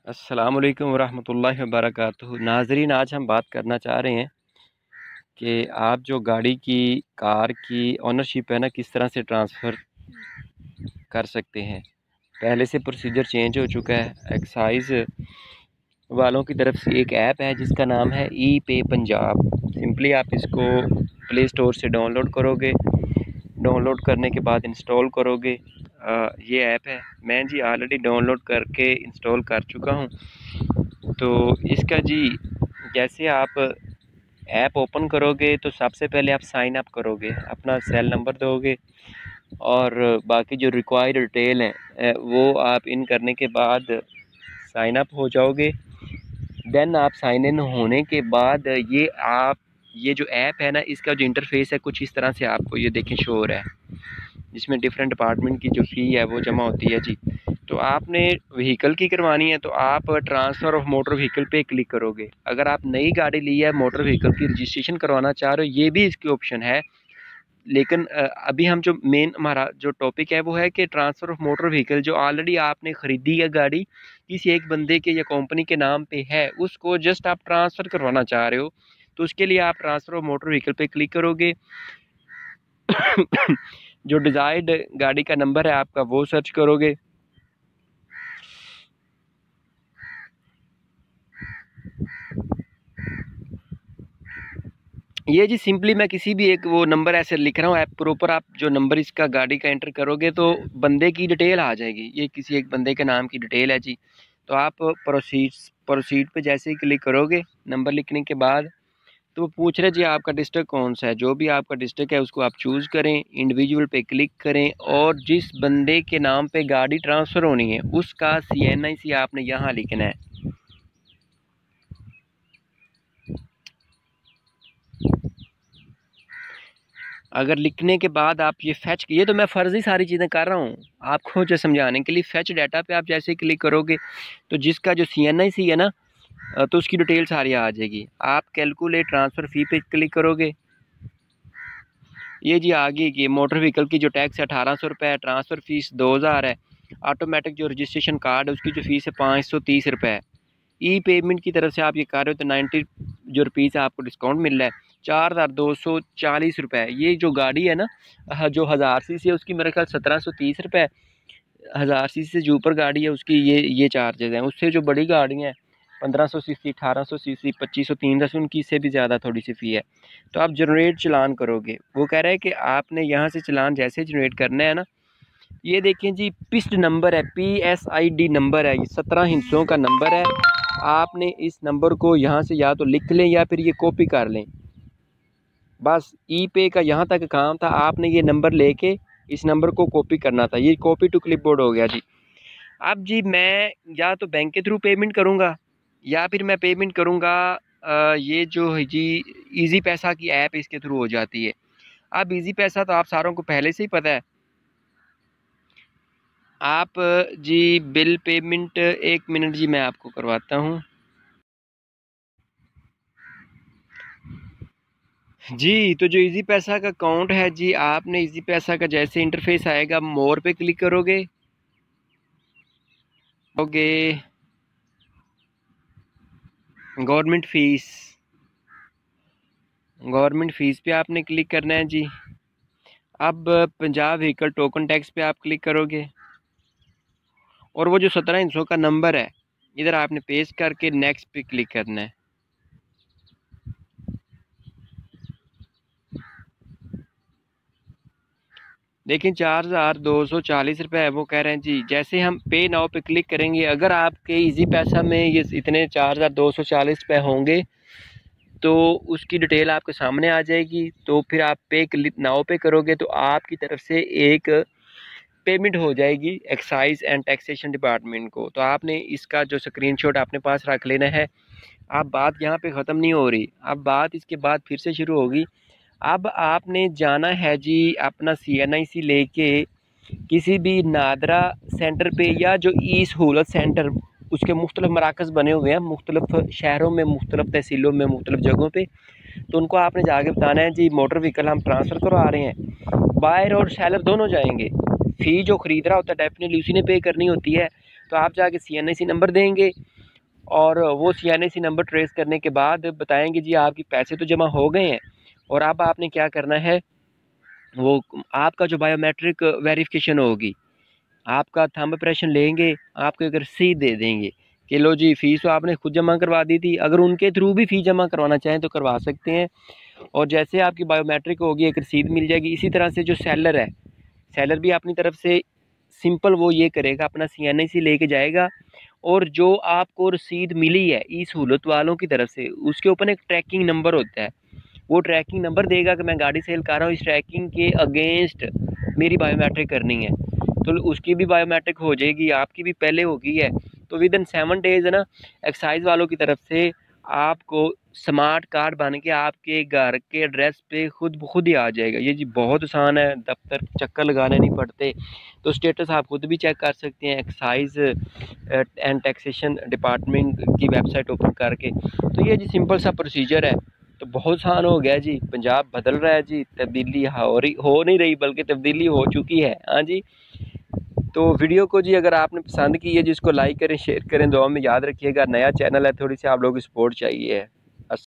अस्सलामुअलैकुम वरहमतुल्लाहि वबरकातुहू। नाज़रीन, आज हम बात करना चाह रहे हैं कि आप जो गाड़ी की कार की ओनरशिप है ना, किस तरह से ट्रांसफ़र कर सकते हैं। पहले से प्रोसीजर चेंज हो चुका है। एक्साइज़ वालों की तरफ से एक ऐप है जिसका नाम है ई पे पंजाब। सिंपली आप इसको प्ले स्टोर से डाउनलोड करोगे। डाउनलोड करने के बाद इंस्टॉल करोगे। ये ऐप है, मैं जी ऑलरेडी डाउनलोड करके इंस्टॉल कर चुका हूँ। तो इसका जी जैसे आप ऐप ओपन करोगे तो सबसे पहले आप साइन अप करोगे, अपना सेल नंबर दोगे और बाकी जो रिक्वायर्ड डिटेल हैं वो आप इन करने के बाद साइन अप हो जाओगे। देन आप साइन इन होने के बाद ये जो ऐप है ना, इसका जो इंटरफेस है कुछ इस तरह से आपको ये देखें शो हो रहा है, जिसमें डिफरेंट डिपार्टमेंट की जो फ़ी है वो जमा होती है जी। तो आपने व्हीकल की करवानी है तो आप ट्रांसफ़र ऑफ मोटर व्हीकल पे क्लिक करोगे। अगर आप नई गाड़ी ली है, मोटर व्हीकल की रजिस्ट्रेशन करवाना चाह रहे हो, ये भी इसकी ऑप्शन है। लेकिन अभी हम जो मेन हमारा जो टॉपिक है वो है कि ट्रांसफ़र ऑफ मोटर व्हीकल जो ऑलरेडी आपने ख़रीदी है गाड़ी, किसी एक बंदे के या कंपनी के नाम पे है, उसको जस्ट आप ट्रांसफ़र करवाना चाह रहे हो, तो उसके लिए आप ट्रांसफ़र ऑफ मोटर व्हीकल पे क्लिक करोगे। जो डिज़ायर्ड गाड़ी का नंबर है आपका वो सर्च करोगे। ये जी सिंपली मैं किसी भी एक वो नंबर ऐसे लिख रहा हूँ, ऐप प्रॉपर आप जो नंबर इसका गाड़ी का एंटर करोगे तो बंदे की डिटेल आ जाएगी। ये किसी एक बंदे के नाम की डिटेल है जी। तो आप प्रोसीड पे जैसे ही क्लिक करोगे नंबर लिखने के बाद, तो वो पूछ रहे जी आपका डिस्ट्रिक्ट कौन सा है। जो भी आपका डिस्ट्रिक्ट है उसको आप चूज़ करें, इंडिविजुअल पे क्लिक करें और जिस बंदे के नाम पे गाड़ी ट्रांसफ़र होनी है उसका CNIC आपने यहाँ लिखना है। अगर लिखने के बाद आप ये फैच, ये तो मैं फ़र्ज़ी सारी चीज़ें कर रहा हूँ आपको जो समझाने के लिए। फैच डाटा पे आप जैसे क्लिक करोगे तो जिसका जो CNIC है ना, तो उसकी डिटेल सारी आ जाएगी। आप कैलकुलेट ट्रांसफ़र फ़ी पे क्लिक करोगे। ये जी आगे की मोटर व्हीकल की जो टैक्स है 1800 रुपये है, ट्रांसफ़र फ़ीस 2000 है, ऑटोमेटिक जो रजिस्ट्रेशन कार्ड है उसकी जो फ़ीस है 530 रुपये है। ई पेमेंट की तरफ से आप ये कर रहे हो तो 90 जो रुपीज़ आपको डिस्काउंट मिल रहा है, 4240 रुपये। ये जो गाड़ी है ना, जो 1000 सीसी है उसकी मेरे ख्याल 1730 रुपये। 1000 सीसी से जो ऊपर गाड़ी है उसकी ये चार्जेज़ हैं। उससे जो बड़ी गाड़ियाँ हैं 1500 सीसी, 1800 सीसी, 2500, 300, उनकी से भी ज़्यादा थोड़ी सी फ़ी है। तो आप जनरेट चलान करोगे। वो कह रहा है कि आपने यहाँ से चलान जैसे जनरेट करना है ना, ये देखें जी पिस्ट नंबर है, PSID नंबर है, ये 17 हिस्सों का नंबर है। आपने इस नंबर को यहाँ से या तो लिख लें या फिर ये कॉपी कर लें। बस ई पे का यहाँ तक काम था, आपने ये नंबर लेके इस नंबर को कॉपी करना था। ये कॉपी टू क्लिपबोर्ड हो गया जी। अब जी मैं या तो बैंक के थ्रू पेमेंट करूँगा या फिर मैं पेमेंट करूँगा ये जो है जी ईजी पैसा की ऐप इसके थ्रू हो जाती है। अब ईजी पैसा तो आप सारों को पहले से ही पता है। आप जी बिल पेमेंट, एक मिनट जी मैं आपको करवाता हूँ जी। तो जो ईजी पैसा का अकाउंट है जी, आपने ईजी पैसा का जैसे इंटरफेस आएगा मोर पे क्लिक करोगे। ओके, गवर्नमेंट फ़ीस पे आपने क्लिक करना है जी। अब पंजाब व्हीकल टोकन टैक्स पे आप क्लिक करोगे और वो जो 17 हिस्सों का नंबर है इधर आपने पेस्ट करके नेक्स्ट पे क्लिक करना है। लेकिन 4240 रुपये है, वो कह रहे हैं जी। जैसे हम पे नाउ पे क्लिक करेंगे, अगर आपके इजी पैसा में ये इतने 4240 रुपये होंगे तो उसकी डिटेल आपके सामने आ जाएगी। तो फिर आप पे नाउ पे करोगे तो आपकी तरफ से एक पेमेंट हो जाएगी एक्साइज एंड टैक्सेशन डिपार्टमेंट को। तो आपने इसका जो स्क्रीनशॉट अपने पास रख लेना है। अब बात यहाँ पे ख़त्म नहीं हो रही, अब बात इसके बाद फिर से शुरू होगी। अब आपने जाना है जी अपना CNIC लेके किसी भी नादरा सेंटर पे या जो ई सहूलत सेंटर, उसके मुख्तलिफ मराकज़ बने हुए हैं मुख्तलिफ शहरों में, मुख्तलिफ तहसीलों में, मुख्तलिफ जगहों पे। तो उनको आपने जाके बताना है जी मोटर व्हीकल हम ट्रांसफ़र करवा रहे हैं। बायर और सेलर दोनों जाएंगे। फ़ी जो ख़रीद रहा होता है डेफिनेटली उसी ने पे करनी होती है। तो आप जाके CNIC नंबर देंगे और वो CNIC नंबर ट्रेस करने के बाद बताएंगे जी आपके पैसे तो जमा हो गए हैं, और अब आपने क्या करना है, वो आपका जो बायोमेट्रिक वेरिफिकेशन होगी, आपका थंब इंप्रेशन लेंगे, आपको एक रसीद दे देंगे कि लो जी फ़ीस तो आपने खुद जमा करवा दी थी, अगर उनके थ्रू भी फ़ीस जमा करवाना चाहें तो करवा सकते हैं। और जैसे आपकी बायोमेट्रिक होगी एक रसीद मिल जाएगी। इसी तरह से जो सेलर है, सेलर भी अपनी तरफ से सिंपल वो ये करेगा, अपना CNIC लेके जाएगा, और जो आपको रसीद मिली है ई सहूलत वालों की तरफ से, उसके ऊपर एक ट्रैकिंग नंबर होता है, वो ट्रैकिंग नंबर देगा कि मैं गाड़ी सेल कर रहा हूँ, इस ट्रैकिंग के अगेंस्ट मेरी बायोमेट्रिक करनी है, तो उसकी भी बायोमेट्रिक हो जाएगी, आपकी भी पहले हो गई है। तो विद इन 7 डेज़ है ना, एक्साइज वालों की तरफ से आपको स्मार्ट कार्ड बन के आपके घर के एड्रेस पे खुद ही आ जाएगा। ये जी बहुत आसान है, दफ्तर चक्कर लगाने नहीं पड़ते। तो स्टेटस आप खुद भी चेक कर सकते हैं एक्साइज एंड टैक्सेशन डिपार्टमेंट की वेबसाइट ओपन करके। तो ये जी सिंपल सा प्रोसीजर है, तो बहुत आसान हो गया जी। पंजाब बदल रहा है जी, तब्दीली हो नहीं रही बल्कि तब्दीली हो चुकी है। हाँ जी, तो वीडियो को जी अगर आपने पसंद की है, जिसको लाइक करें, शेयर करें, दुआ में याद रखिएगा। नया चैनल है, थोड़ी सी आप लोगों की सपोर्ट चाहिए है।